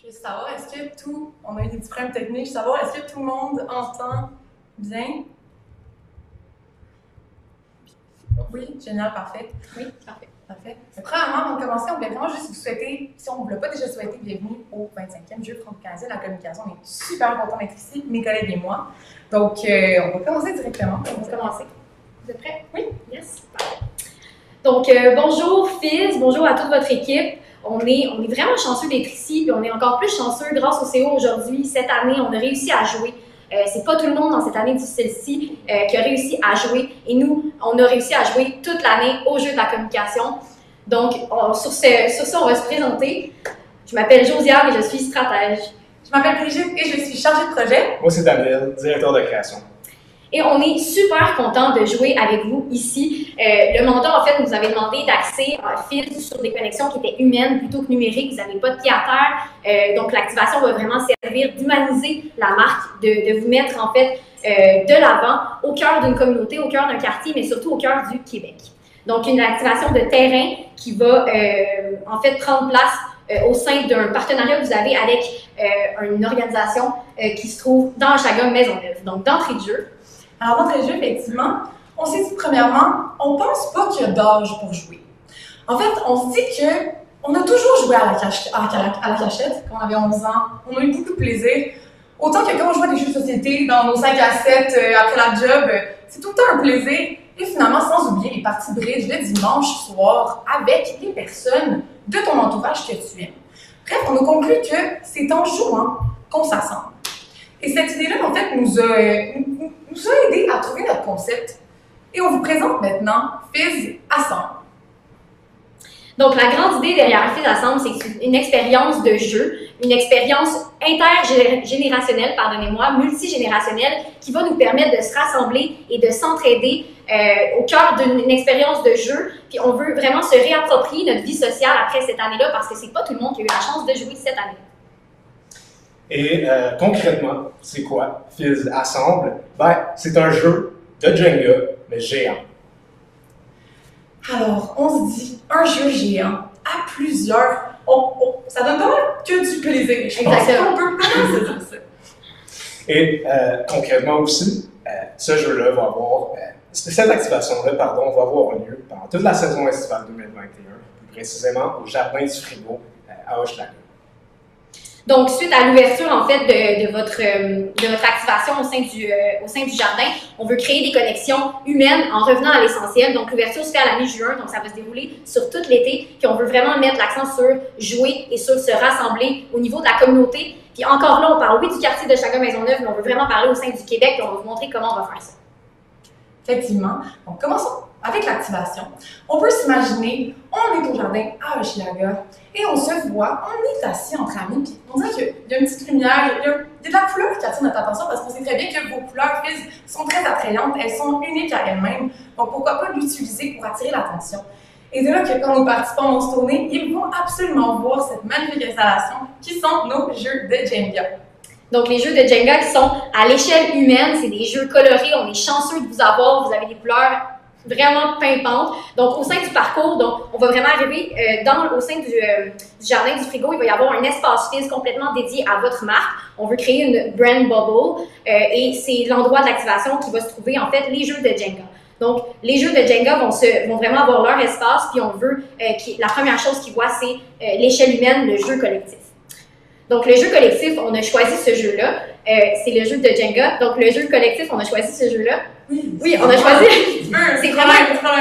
juste savoir, est-ce que tout, on a eu des petits problèmes techniques, savoir, est-ce que tout le monde entend bien? Oui, génial, parfait. Oui, parfait. Parfait. Premièrement, avant de commencer, on voulait vraiment juste vous souhaiter, si on ne vous l'a pas déjà souhaité, bienvenue au 25e Jeu franco-canadien de la communication. On est super contents d'être ici, mes collègues et moi. Donc, on va commencer directement. On va commencer. Vous êtes prêts? Oui. Yes. Parfait. Donc, bonjour Fizz, bonjour à toute votre équipe. On est vraiment chanceux d'être ici, puis on est encore plus chanceux grâce au CO aujourd'hui. Cette année, on a réussi à jouer. C'est pas tout le monde dans cette année difficile-ci qui a réussi à jouer. Et nous, on a réussi à jouer toute l'année au jeu de la communication. Donc, sur ça, on va se présenter. Je m'appelle Josiane et je suis stratège. Je m'appelle Brigitte et je suis chargée de projet. Moi, c'est Daniel, directeur de création. Et on est super content de jouer avec vous ici. Le mandat, en fait, nous avait demandé d'axer un fil sur des connexions qui étaient humaines plutôt que numériques. Vous n'avez pas de pied à terre. Donc, l'activation va vraiment servir d'humaniser la marque, de vous mettre, en fait, de l'avant, au cœur d'une communauté, au cœur d'un quartier, mais surtout au cœur du Québec. Donc, une activation de terrain qui va, en fait, prendre place au sein d'un partenariat que vous avez avec une organisation qui se trouve dans Hochelaga Maisonneuve. Donc, d'entrée de jeu. Alors, d'entrée de jeu, effectivement, on s'est dit premièrement, on pense pas qu'il y a d'âge pour jouer. En fait, on se dit qu'on a toujours joué à la cachette quand on avait 11 ans. On a eu beaucoup de plaisir. Autant que quand on jouait à des jeux de société dans nos 5 à 7 après la job, c'est tout le temps un plaisir. Et finalement, sans oublier les parties de bridge le dimanche soir avec les personnes de ton entourage que tu aimes. Bref, on a conclu que c'est en jouant qu'on s'assemble. Et cette idée-là, en fait, nous a aidé à trouver notre concept. Et on vous présente maintenant Fizz Assemble. Donc, la grande idée derrière Fizz Assemble, c'est que c'est une expérience de jeu, une expérience intergénérationnelle, pardonnez-moi, multigénérationnelle, qui va nous permettre de se rassembler et de s'entraider au cœur d'une expérience de jeu. Puis on veut vraiment se réapproprier notre vie sociale après cette année-là, parce que c'est pas tout le monde qui a eu la chance de jouer cette année. Et concrètement, c'est quoi Fizz Assemble? Ben, c'est un jeu de Jenga, mais géant. Alors, on se dit, un jeu géant à plusieurs, ça donne pas mal que du plaisir. Je pense qu'on peut pas se dire ça. Et concrètement aussi, ce jeu-là va avoir, cette activation-là, pardon, va avoir lieu pendant toute la saison estivale 2021, plus précisément au Jardin du Frigo à Hochelaga. Donc, suite à l'ouverture, en fait, de votre activation au sein du jardin, on veut créer des connexions humaines en revenant à l'essentiel. Donc, l'ouverture se fait à la mi-juin, donc ça va se dérouler sur tout l'été. Puis, on veut vraiment mettre l'accent sur jouer et sur se rassembler au niveau de la communauté. Puis, encore là, on parle, oui, du quartier de Hochelaga Maisonneuve, mais on veut vraiment parler au sein du Québec, puis on va vous montrer comment on va faire ça. Effectivement. Donc, commençons avec l'activation. On peut s'imaginer, on est au jardin à Hochelaga et on se voit, on est assis entre amis, puis on dirait qu'il y a une petite lumière, il y a de la couleur qui attire notre attention parce qu'on sait très bien que vos couleurs Fizz sont très attrayantes, elles sont uniques à elles-mêmes, donc pourquoi pas l'utiliser pour attirer l'attention. Et de là que quand nos participants vont se tourner, ils vont absolument voir cette magnifique installation qui sont nos jeux de Jenga. Donc, les jeux de Jenga qui sont à l'échelle humaine, c'est des jeux colorés, on est chanceux de vous avoir, vous avez des couleurs vraiment pimpantes. Donc, au sein du parcours, donc, on va vraiment arriver au sein du jardin du frigo, il va y avoir un espace Fizz complètement dédié à votre marque. On veut créer une brand bubble et c'est l'endroit de l'activation qui va se trouver, en fait, les jeux de Jenga. Donc, les jeux de Jenga vont vraiment avoir leur espace, puis on veut, la première chose qu'ils voient, c'est l'échelle humaine, le jeu collectif. Donc, le jeu collectif, on a choisi ce jeu-là. C'est le jeu de Jenga. Donc, le jeu collectif, on a choisi ce jeu-là. Oui, on a choisi. C'est vraiment.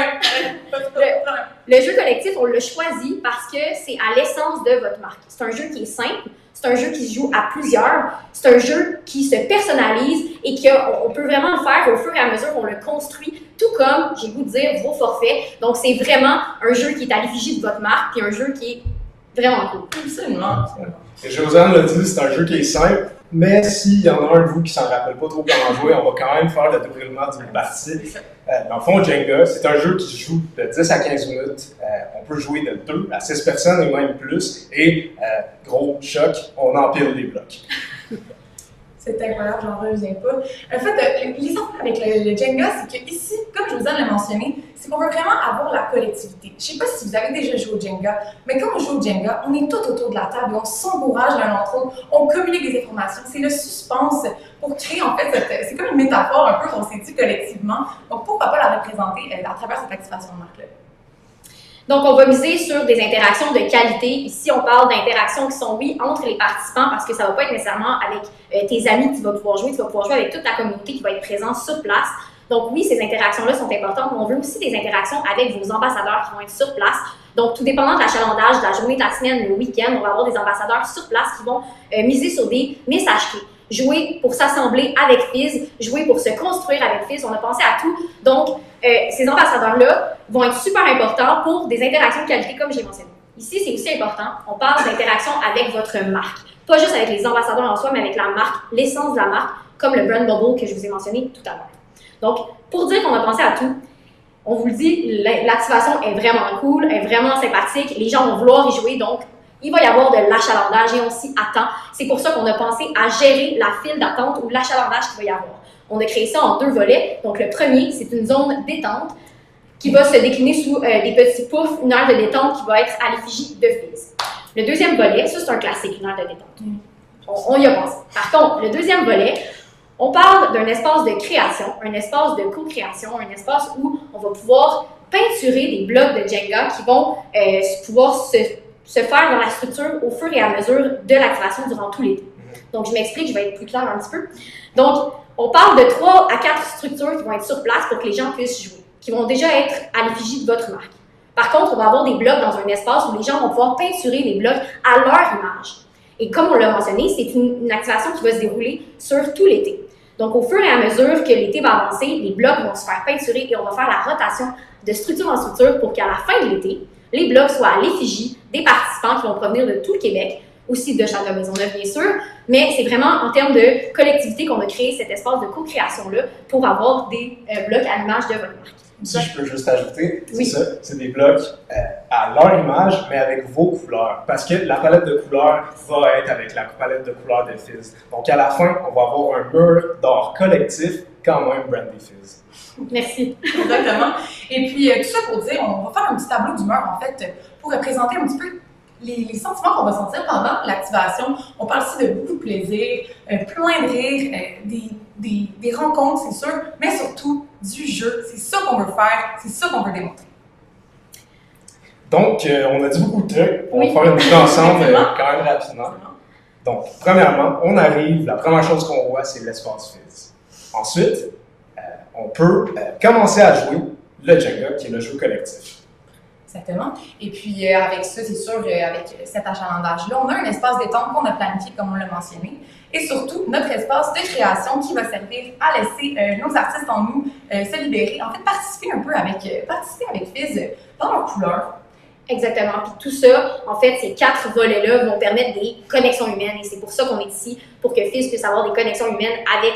Le jeu collectif, on l'a choisi parce que c'est à l'essence de votre marque. C'est un jeu qui est simple. C'est un jeu qui se joue à plusieurs. C'est un jeu qui se personnalise et qu'on peut vraiment le faire au fur et à mesure qu'on le construit, tout comme, j'ai le goût de dire, vos forfaits. Donc, c'est vraiment un jeu qui est à l'effigie de votre marque puis un jeu qui est vraiment cool. Absolument. Et Josiane l'a dit, c'est un jeu qui est simple, mais s'il y en a un de vous qui s'en rappelle pas trop comment jouer, on va quand même faire le déroulement d'une partie. Dans le fond, Jenga, c'est un jeu qui se joue de 10 à 15 minutes. On peut jouer de 2 à 6 personnes et même plus. Et, gros choc, on empile les blocs. C'est incroyable, j'en reviens pas. En fait, l'histoire avec le Jenga, c'est qu'ici, comme Josiane l'a mentionné, c'est qu'on veut vraiment avoir la collectivité. Je ne sais pas si vous avez déjà joué au Jenga, mais quand on joue au Jenga, on est tout autour de la table et on s'encourage l'un entre l'autre, on communique des informations. C'est le suspense pour créer, en fait, c'est comme une métaphore un peu qu'on s'est dit collectivement. Donc, pourquoi pas la représenter à travers cette activation de marque-là? Donc, on va miser sur des interactions de qualité. Ici, on parle d'interactions qui sont, oui, entre les participants, parce que ça ne va pas être nécessairement avec tes amis que tu vas pouvoir jouer avec toute ta communauté qui va être présente sur place. Donc, oui, ces interactions-là sont importantes, mais on veut aussi des interactions avec vos ambassadeurs qui vont être sur place. Donc, tout dépendant de l'achalandage, de la journée, de la semaine, le week-end, on va avoir des ambassadeurs sur place qui vont miser sur des messages clés. Jouer pour s'assembler avec Fizz, jouer pour se construire avec Fizz, on a pensé à tout. Donc, ces ambassadeurs-là vont être super importants pour des interactions de qualité, comme j'ai mentionné. Ici, c'est aussi important, on parle d'interaction avec votre marque. Pas juste avec les ambassadeurs en soi, mais avec la marque, l'essence de la marque, comme le brand bubble que je vous ai mentionné tout à l'heure. Donc, pour dire qu'on a pensé à tout, on vous le dit, l'activation est vraiment cool, est vraiment sympathique, les gens vont vouloir y jouer, donc il va y avoir de l'achalandage et on s'y attend. C'est pour ça qu'on a pensé à gérer la file d'attente ou l'achalandage qu'il va y avoir. On a créé ça en 2 volets. Donc, le premier, c'est une zone détente qui va se décliner sous des petits poufs, une heure de détente qui va être à l'effigie de Fizz. Le deuxième volet, ça c'est un classique, une heure de détente. On y a pensé. Par contre, le deuxième volet, on parle d'un espace de création, un espace de co-création, un espace où on va pouvoir peinturer des blocs de Jenga qui vont pouvoir se faire dans la structure au fur et à mesure de l'activation durant tout l'été. Donc, je m'explique, je vais être plus claire un petit peu. Donc, on parle de 3 à 4 structures qui vont être sur place pour que les gens puissent jouer, qui vont déjà être à l'effigie de votre marque. Par contre, on va avoir des blocs dans un espace où les gens vont pouvoir peinturer les blocs à leur image. Et comme on l'a mentionné, c'est une activation qui va se dérouler sur tout l'été. Donc, au fur et à mesure que l'été va avancer, les blocs vont se faire peinturer et on va faire la rotation de structure en structure pour qu'à la fin de l'été, les blocs soient à l'effigie des participants qui vont provenir de tout le Québec, aussi de Châteauneuf, bien sûr, mais c'est vraiment en termes de collectivité qu'on a créé cet espace de co-création-là pour avoir des blocs à l'image de votre marque. Si je peux juste ajouter, oui. C'est ça, c'est des blocs à leur image, mais avec vos couleurs. Parce que la palette de couleurs va être avec la palette de couleurs de Fizz. Donc à la fin, on va avoir un mur d'or collectif, quand même brandé Fizz. Merci. Exactement. Et puis, tout ça pour dire, on va faire un petit tableau d'humeur, en fait, pour représenter un petit peu les sentiments qu'on va sentir pendant l'activation. On parle ici de beaucoup de plaisir, plein de rire, des rencontres, c'est sûr, mais surtout du jeu. C'est ça qu'on veut faire, c'est ça qu'on veut démontrer. Donc, on a dit beaucoup de trucs. On va faire une vidéo ensemble quand même rapidement. Donc, premièrement, on arrive, la première chose qu'on voit, c'est l'espace Fizz. Ensuite, on peut commencer à jouer le Jenga, qui est le jeu collectif. Exactement. Et puis, avec ça, c'est sûr, avec cet achalandage-là, on a un espace détente qu'on a planifié, comme on l'a mentionné, et surtout notre espace de création qui va servir à laisser nos artistes en nous se libérer, en fait, participer un peu avec Fizz dans leurs couleurs. Exactement. Puis tout ça, en fait, ces 4 volets-là vont permettre des connexions humaines et c'est pour ça qu'on est ici, pour que Fizz puisse avoir des connexions humaines avec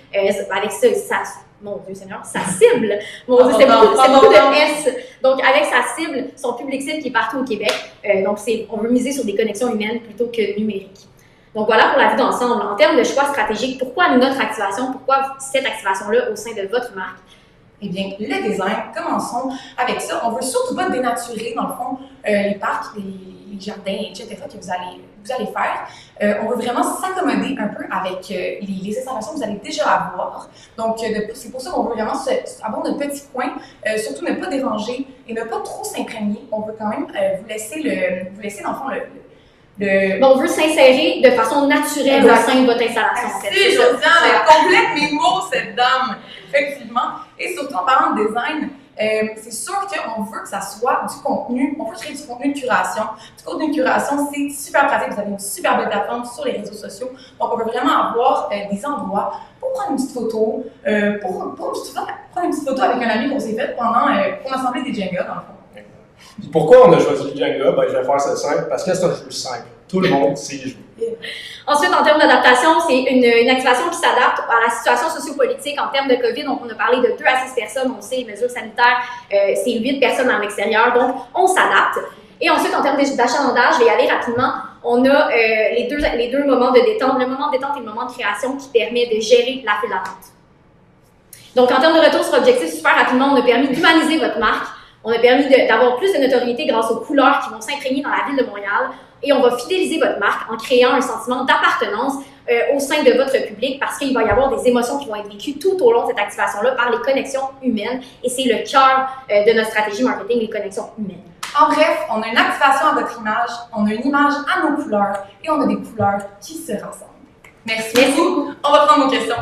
mon Dieu Seigneur, sa cible. Mon Dieu, c'est beaucoup de S. Donc, avec sa cible, son public cible qui est partout au Québec. Donc, on veut miser sur des connexions humaines plutôt que numériques. Donc, voilà pour la vue d'ensemble. En termes de choix stratégiques, pourquoi notre activation, pourquoi cette activation-là au sein de votre marque? Eh bien, le design, commençons avec ça. On veut surtout pas dénaturer, dans le fond, les parcs, les jardins, etc. que vous allez faire. On veut vraiment s'accommoder un peu avec les installations que vous allez déjà avoir. Donc, c'est pour ça qu'on veut vraiment avoir notre petit coin, surtout ne pas déranger et ne pas trop s'imprégner. On veut quand même vous laisser dans le fond, on veut s'insérer de façon naturelle au sein de votre installation. Merci, Josiane, elle complète mes mots, cette dame, effectivement. Et surtout, en parlant de design, c'est sûr qu'on veut que ça soit du contenu, on veut créer du contenu de curation. Du contenu de curation, c'est super pratique, vous avez une super belle plateforme sur les réseaux sociaux. Donc, on veut vraiment avoir des endroits pour prendre une petite photo, prendre une petite photo avec un ami qu'on s'est fait pour assembler des Jenga, dans le fond. Puis pourquoi on a choisi le Jenga? Ben, je vais faire ça simple, parce que c'est un jeu simple. Tout le monde sait y jouer. Ensuite, en termes d'adaptation, c'est une activation qui s'adapte à la situation sociopolitique. En termes de COVID, donc on a parlé de 2 à 6 personnes. On sait, les mesures sanitaires, c'est 8 personnes en l'extérieur. Donc, on s'adapte. Et ensuite, en termes d'achalandage, je vais y aller rapidement. On a les deux moments de détente. Le moment de détente et le moment de création qui permet de gérer la file d'attente. Donc, en termes de retour sur objectif, super rapidement, on a permis d'humaniser votre marque. On a permis d'avoir plus de notoriété grâce aux couleurs qui vont s'imprégner dans la ville de Montréal. Et on va fidéliser votre marque en créant un sentiment d'appartenance au sein de votre public parce qu'il va y avoir des émotions qui vont être vécues tout au long de cette activation-là par les connexions humaines. Et c'est le cœur de notre stratégie marketing, les connexions humaines. En bref, on a une activation à votre image, on a une image à nos couleurs et on a des couleurs qui se rassemblent. Merci beaucoup. On va prendre nos questions.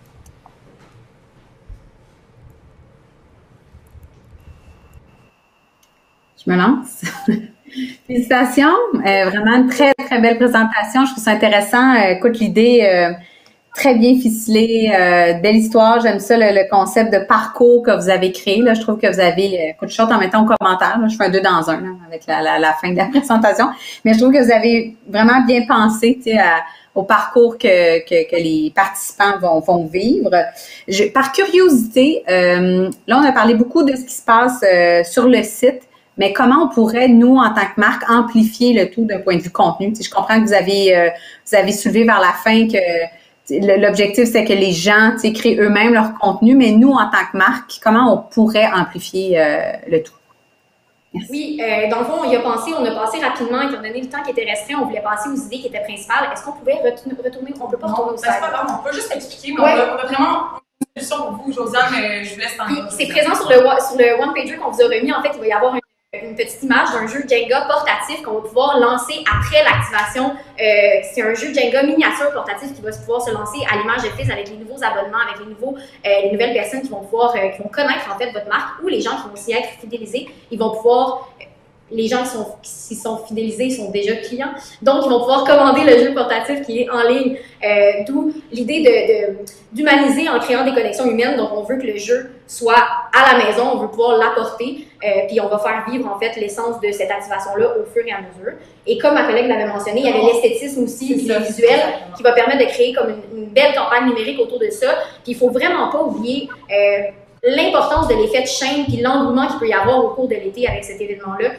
Je me lance. Félicitations. Vraiment une très, très belle présentation. Je trouve ça intéressant. Écoute, l'idée très bien ficelée, belle histoire. J'aime ça, le concept de parcours que vous avez créé. Là, je trouve que vous avez, écoute, je chante en mettant en commentaire. Là, je fais un 2 dans 1 là, avec la fin de la présentation. Mais je trouve que vous avez vraiment bien pensé, tu sais, au parcours que les participants vont vivre. Par curiosité, là, on a parlé beaucoup de ce qui se passe sur le site. Mais comment on pourrait, nous, en tant que marque, amplifier le tout d'un point de vue contenu? Tu sais, je comprends que vous avez soulevé vers la fin que l'objectif, c'est que les gens, tu sais, créent eux-mêmes leur contenu, mais nous, en tant que marque, comment on pourrait amplifier le tout? Merci. Oui, dans le fond, on a passé rapidement, étant donné le temps qui était restreint, on voulait passer aux idées qui étaient principales. Est-ce qu'on pouvait retourner? On ne peut pas retourner au slide. C'est pas grave, on peut juste expliquer, mais on a vraiment une solution pour vous, Josiane, mais je vous laisse t'en dire. C'est présent sur le one-pager qu'on vous a remis. En fait, il va y avoir une petite image d'un jeu Jenga portatif qu'on va pouvoir lancer après l'activation. C'est un jeu Jenga miniature portatif qui va pouvoir se lancer à l'image de Fizz avec les nouveaux abonnements, avec les nouvelles personnes qui vont pouvoir, qui vont connaître en fait votre marque ou les gens qui vont s'y être fidélisés. Ils vont pouvoir, les gens qui sont fidélisés sont déjà clients, donc ils vont pouvoir commander le jeu portatif qui est en ligne. D'où l'idée d'humaniser en créant des connexions humaines. Donc on veut que le jeu soit à la maison, on veut pouvoir l'apporter, puis on va faire vivre en fait l'essence de cette activation-là au fur et à mesure. Et comme ma collègue l'avait mentionné, il y avait l'esthétisme aussi, le visuel, qui va permettre de créer comme une belle campagne numérique autour de ça. Puis il faut vraiment pas oublier l'importance de l'effet de chaîne puis l'engouement qu'il peut y avoir au cours de l'été avec cet événement-là,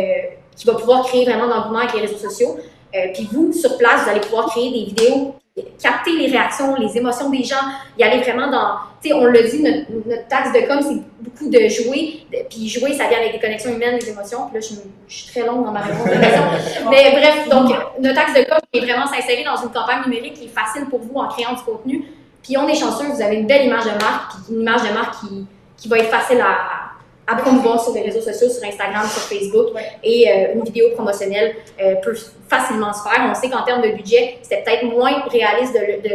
qui va pouvoir créer vraiment d'engouement avec les réseaux sociaux. Puis vous, sur place, vous allez pouvoir créer des vidéos, capter les réactions, les émotions des gens, y aller vraiment dans, tu sais, on l'a dit, notre taxe de com, c'est beaucoup de jouer, puis jouer, ça vient avec des connexions humaines, des émotions, puis là, je suis très longue dans ma réponse de question. Mais bref, donc, notre taxe de com est vraiment s'insérer dans une campagne numérique qui est facile pour vous en créant du contenu, puis on est chanceux, vous avez une belle image de marque, puis une image de marque qui va être facile à promouvoir sur les réseaux sociaux, sur Instagram, sur Facebook, et une vidéo promotionnelle peut facilement se faire. On sait qu'en termes de budget, c'est peut-être moins réaliste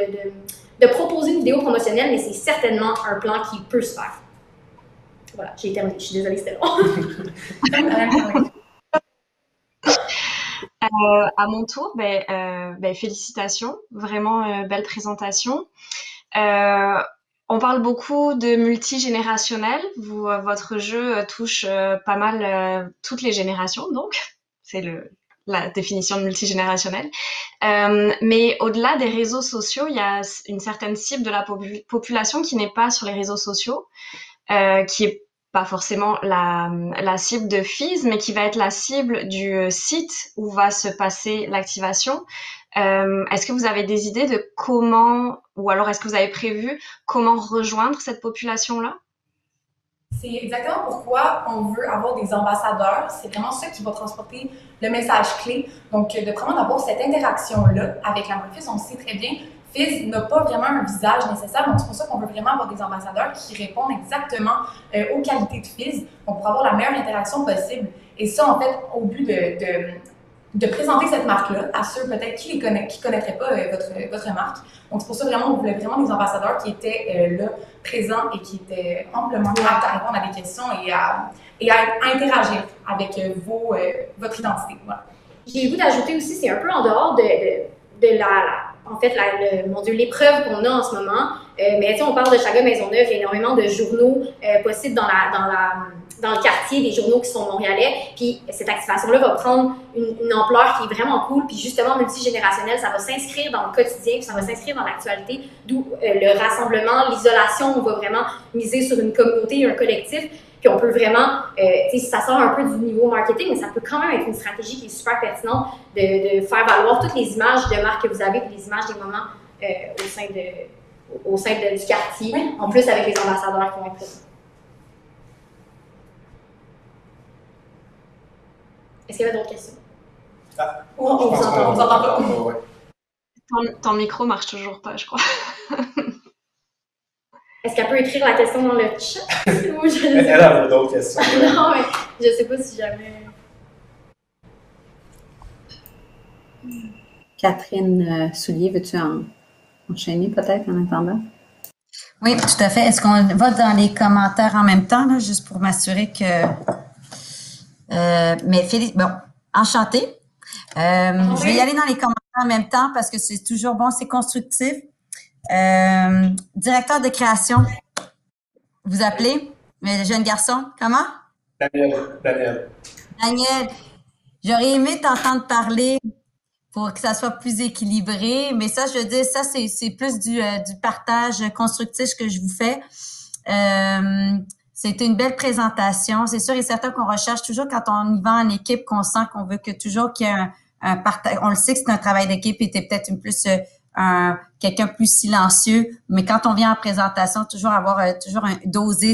de proposer une vidéo promotionnelle, mais c'est certainement un plan qui peut se faire. Voilà, j'ai terminé. Je suis désolée, c'était long. À mon tour, félicitations, vraiment belle présentation. On parle beaucoup de multigénérationnel. Votre jeu touche pas mal toutes les générations, donc c'est la définition de multigénérationnel. Mais au-delà des réseaux sociaux, il y a une certaine cible de la population qui n'est pas sur les réseaux sociaux, qui est pas forcément la cible de Fizz, mais qui va être la cible du site où va se passer l'activation. Est-ce que vous avez des idées de comment, ou alors est-ce que vous avez prévu comment rejoindre cette population-là? C'est exactement pourquoi on veut avoir des ambassadeurs. C'est vraiment ça qui va transporter le message clé. Donc, de vraiment avoir cette interaction-là avec la marque Fizz, on le sait très bien, Fizz n'a pas vraiment un visage nécessaire, donc c'est pour ça qu'on veut vraiment avoir des ambassadeurs qui répondent exactement aux qualités de Fizz, donc pour avoir la meilleure interaction possible. Et ça, en fait, au but de présenter cette marque-là à ceux peut-être qui connaîtraient pas votre marque. Donc c'est pour ça vraiment on voulait vraiment des ambassadeurs qui étaient là, présents et qui étaient amplement aptes à répondre à des questions et à interagir avec votre identité. Voilà. J'ai le goût d'ajouter aussi, c'est un peu en dehors de l'épreuve qu'on a en ce moment. Mais on parle de Chaga Maisonneuve, il y a énormément de journaux possibles dans le quartier, des journaux qui sont montréalais. Puis cette activation-là va prendre une ampleur qui est vraiment cool. Puis justement, multigénérationnel, ça va s'inscrire dans le quotidien, puis ça va s'inscrire dans l'actualité. D'où le rassemblement, l'isolation, on va vraiment miser sur une communauté, un collectif. Puis on peut vraiment, ça sort un peu du niveau marketing, mais ça peut quand même être une stratégie qui est super pertinente de faire valoir toutes les images de marque que vous avez, puis les images des moments au sein au sein du quartier, en plus avec les ambassadeurs qui vont être présents. Est-ce qu'il y avait d'autres questions? On vous entend pas. Ton micro marche toujours pas, je crois. Est-ce qu'elle peut écrire la question dans le chat? Ou Elle a d'autres questions. Non, mais je sais pas si jamais... Catherine Soulier, veux-tu enchaîner peut-être en attendant? Oui, tout à fait. Est-ce qu'on va dans les commentaires en même temps, là, juste pour m'assurer que... mais Félix, bon, enchantée. Je vais y aller dans les commentaires en même temps parce que c'est toujours bon, c'est constructif. Directeur de création, vous appelez, le jeune garçon, comment? Daniel. Daniel, j'aurais aimé t'entendre parler pour que ça soit plus équilibré, mais ça, je veux dire, ça, c'est plus du partage constructif que je vous fais. C'était une belle présentation. C'est sûr et certain qu'on recherche toujours quand on y va en équipe, qu'on sent qu'on veut que toujours qu'il y ait un partage. On le sait que c'est un travail d'équipe et t'es peut-être quelqu'un plus silencieux, mais quand on vient en présentation, toujours doser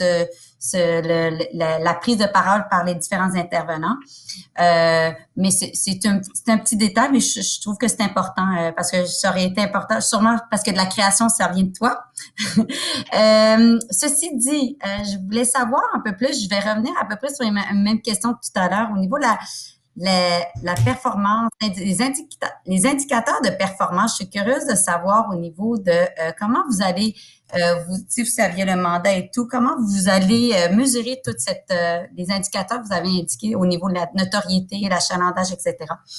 la prise de parole par les différents intervenants. Mais c'est un petit détail, mais je trouve que c'est important parce que ça aurait été important, sûrement parce que de la création, ça vient de toi. Ceci dit, je voulais savoir un peu plus, je vais revenir à peu près sur les mêmes questions que tout à l'heure au niveau de la performance, les indicateurs de performance. Je suis curieuse de savoir au niveau de comment vous allez, si vous aviez le mandat et tout, comment vous allez mesurer toute les indicateurs que vous avez indiqués au niveau de la notoriété, l'achalandage, etc.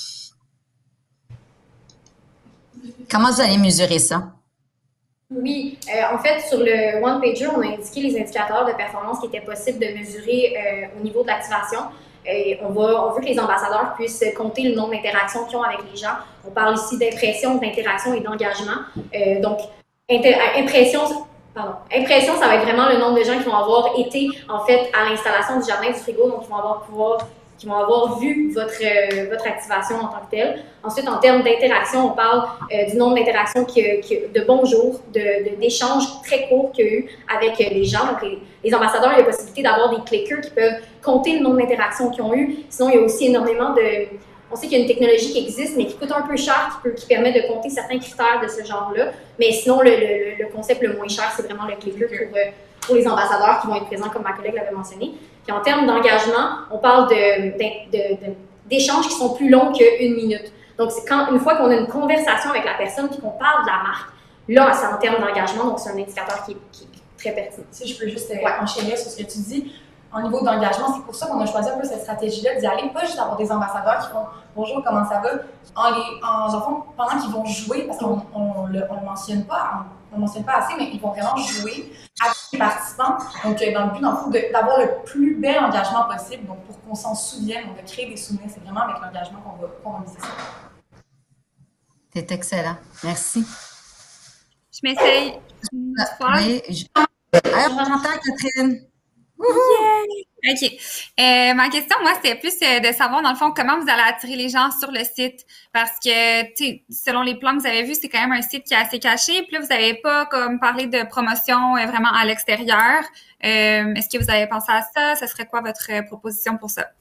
Comment vous allez mesurer ça? Oui, en fait, sur le one-pager, on a indiqué les indicateurs de performance qui étaient possibles de mesurer au niveau de l'activation. Et on veut que les ambassadeurs puissent compter le nombre d'interactions qu'ils ont avec les gens. On parle ici d'impression, d'interaction et d'engagement. Donc, impression, ça va être vraiment le nombre de gens qui vont avoir été, en fait, à l'installation du jardin du frigo, donc qui vont avoir vu votre activation en tant que telle. Ensuite, en termes d'interaction, on parle du nombre d'interactions de bonjour, d'échanges très courts qu'il y a eu avec les gens. Donc, les ambassadeurs, il y a la possibilité d'avoir des clickers qui peuvent compter le nombre d'interactions qu'ils ont eu. Sinon, il y a aussi énormément on sait qu'il y a une technologie qui existe, mais qui coûte un peu cher, qui permet de compter certains critères de ce genre-là. Mais sinon, le concept le moins cher, c'est vraiment le clicker pour les ambassadeurs qui vont être présents, comme ma collègue l'avait mentionné. Puis en termes d'engagement, on parle d'échanges qui sont plus longs qu'une minute. Donc, c'est une fois qu'on a une conversation avec la personne et qu'on parle de la marque, là, c'est en termes d'engagement, donc c'est un indicateur qui est très pertinent. Si je peux juste enchaîner sur ce que tu dis, au niveau d'engagement, c'est pour ça qu'on a choisi un peu cette stratégie-là d'y aller, pas juste avoir des ambassadeurs qui font « Bonjour, comment ça va ?» pendant qu'ils vont jouer, parce qu'on ne le mentionne pas, on ne mentionne pas assez, mais ils vont vraiment jouer avec les participants. Donc, dans le but, d'avoir le plus bel engagement possible, donc pour qu'on s'en souvienne, on va créer des souvenirs, c'est vraiment avec l'engagement qu'on va miser ça. C'est excellent. Merci. Je m'essaye une fois. Oui, on t'entend, Catherine. Yeah! OK. Ma question, moi, c'était plus de savoir, dans le fond, comment vous allez attirer les gens sur le site. Parce que, tu sais, selon les plans que vous avez vus, c'est quand même un site qui est assez caché. Puis là, vous n'avez pas comme parlé de promotion vraiment à l'extérieur. Est-ce que vous avez pensé à ça? Ce serait quoi votre proposition pour ça?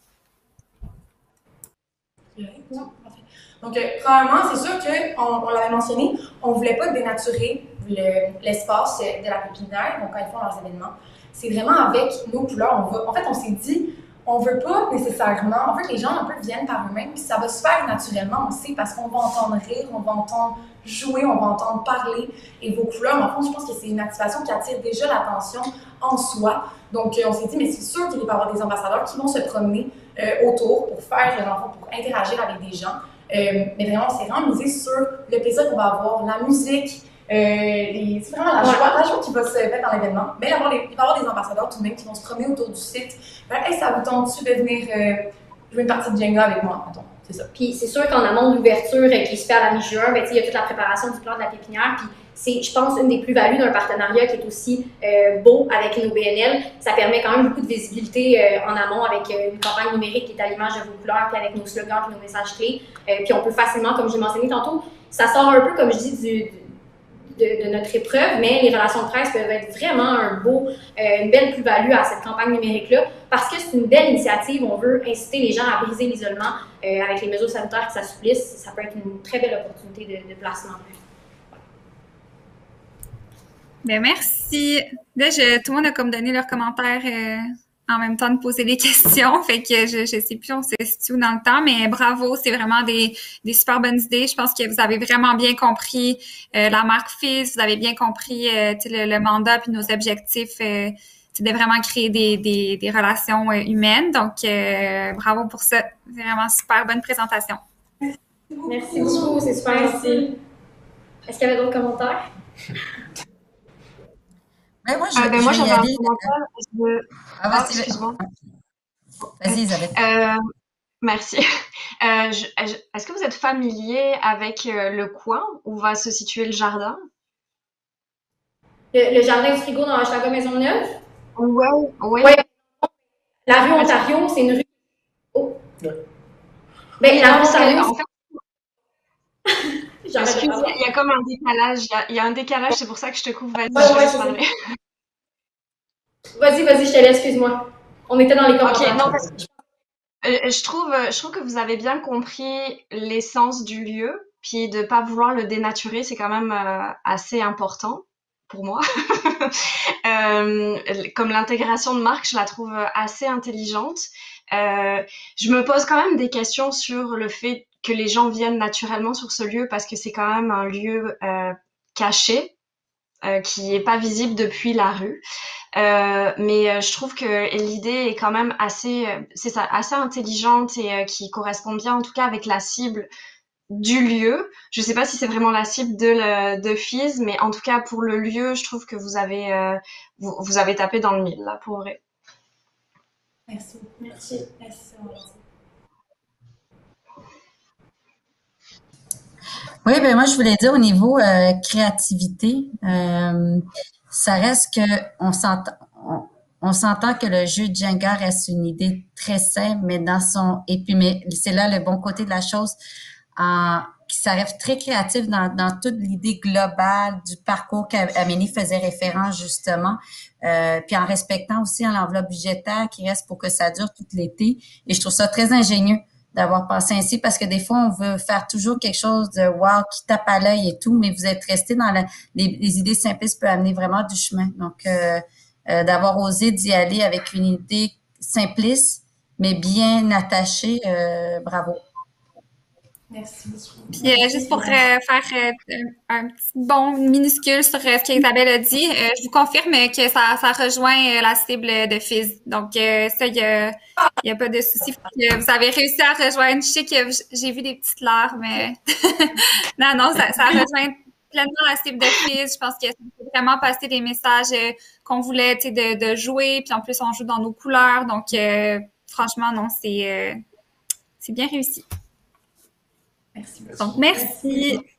Donc, premièrement, c'est sûr qu'on l'avait mentionné, on ne voulait pas dénaturer l'espace de la pépinière, donc quand ils font leurs événements. C'est vraiment avec nos couleurs. En fait, on s'est dit, on veut pas nécessairement, on veut que les gens un peu viennent par eux-mêmes, puis ça va se faire naturellement aussi, parce qu'on va entendre rire, on va entendre jouer, on va entendre parler. Et vos couleurs, en fait, je pense que c'est une activation qui attire déjà l'attention en soi. Donc, on s'est dit, mais c'est sûr qu'il va y avoir des ambassadeurs qui vont se promener autour pour pour interagir avec des gens. Mais vraiment, on s'est vraiment misé sur le plaisir qu'on va avoir, la musique, c'est vraiment la joie qui va se mettre dans l'événement. Mais il va y avoir des ambassadeurs tout de même qui vont se promener autour du site. Hey, ça vous tente-tu de venir jouer une partie de Jenga avec moi? Attends, c'est ça. Puis c'est sûr qu'en amont de l'ouverture qui se fait à la mi-juin, il y a toute la préparation du plan de la pépinière. Puis c'est, je pense, une des plus-values d'un partenariat qui est aussi beau avec nos BNL. Ça permet quand même beaucoup de visibilité en amont avec une campagne numérique qui est à l'image de vos couleurs, puis avec nos slogans et nos messages clés. Puis on peut facilement, comme j'ai mentionné tantôt, ça sort un peu, comme je dis, de notre épreuve, mais les relations de presse peuvent être vraiment une belle plus-value à cette campagne numérique-là, parce que c'est une belle initiative. On veut inciter les gens à briser l'isolement avec les mesures sanitaires qui s'assouplissent. Ça peut être une très belle opportunité de placement. Ben merci. Là, tout le monde a comme donné leurs commentaires en même temps de poser des questions. Fait que je sais plus, on se situe où dans le temps, mais bravo, c'est vraiment des super bonnes idées. Je pense que vous avez vraiment bien compris la marque FIS, vous avez bien compris le mandat puis nos objectifs. De vraiment créer des relations humaines. Donc, bravo pour ça. C'est vraiment super bonne présentation. Merci beaucoup, c'est super gentil. Est-ce qu'il y avait d'autres commentaires? Ben moi, moi, j'avais un aller. commentaire. Excuse-moi. Vas-y, Isabelle. Merci. Est-ce que vous êtes familier avec le coin où va se situer le jardin? Le jardin du frigo dans Hochelaga Maisonneuve? Oui. Ouais. La rue Ontario, c'est une rue. Oh. Ben, la rue Ontario. En fait, excusez, il y a comme un décalage. Il y a un décalage, c'est pour ça que je te coupe. Vas-y, je vais parler. Vas-y, je te laisse, excuse-moi. On était dans les commentaires. Ok, non, parce que je trouve que vous avez bien compris l'essence du lieu, puis de pas vouloir le dénaturer, c'est quand même assez important pour moi. Comme l'intégration de marque, je la trouve assez intelligente. Je me pose quand même des questions sur le fait que les gens viennent naturellement sur ce lieu parce que c'est quand même un lieu caché qui est pas visible depuis la rue. Mais je trouve que l'idée est quand même assez intelligente et qui correspond bien en tout cas avec la cible du lieu. Je sais pas si c'est vraiment la cible de FIS, mais en tout cas pour le lieu, je trouve que vous avez tapé dans le mille là pour vrai. Merci. Oui, ben moi, je voulais dire au niveau créativité, ça reste que on s'entend que le jeu de Jenga reste une idée très simple, mais mais c'est là le bon côté de la chose, qui ça reste très créatif dans toute l'idée globale du parcours qu'Amélie faisait référence justement, puis en respectant aussi l'enveloppe budgétaire qui reste pour que ça dure tout l'été. Et je trouve ça très ingénieux d'avoir pensé ainsi parce que des fois, on veut faire toujours quelque chose de wow, qui tape à l'œil et tout, mais vous êtes resté dans les idées simplistes peut amener vraiment du chemin. Donc, d'avoir osé d'y aller avec une idée simpliste, mais bien attachée, bravo. Merci beaucoup. Puis juste pour faire un petit bond minuscule sur ce qu'Isabelle a dit, je vous confirme que ça rejoint la cible de FIS. Donc ça, il y a pas de souci. Vous avez réussi à rejoindre. Je sais que j'ai vu des petites larmes, mais non, ça rejoint pleinement la cible de FIS. Je pense que ça peut vraiment passer des messages qu'on voulait, tu sais, de jouer. Puis en plus, on joue dans nos couleurs. Donc franchement, non, c'est bien réussi. Merci. Donc, merci.